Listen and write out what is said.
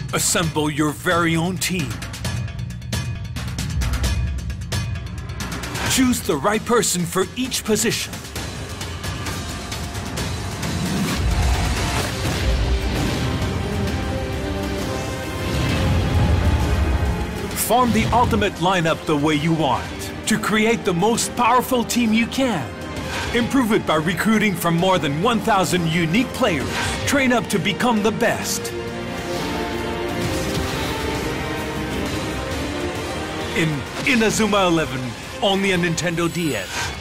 Assemble your very own team. Choose the right person for each position. Form the ultimate lineup the way you want to create the most powerful team you can. Improve it by recruiting from more than 1,000 unique players. Train up to become the best. In Inazuma 11, only on Nintendo DS.